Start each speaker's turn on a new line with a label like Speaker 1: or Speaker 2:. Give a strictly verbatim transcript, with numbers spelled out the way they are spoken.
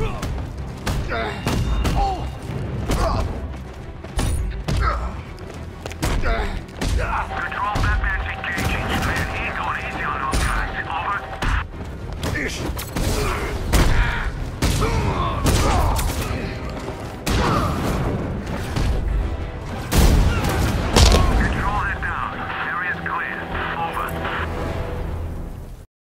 Speaker 1: Control, that man's engaging. Man, he's going easy on those guys. Over.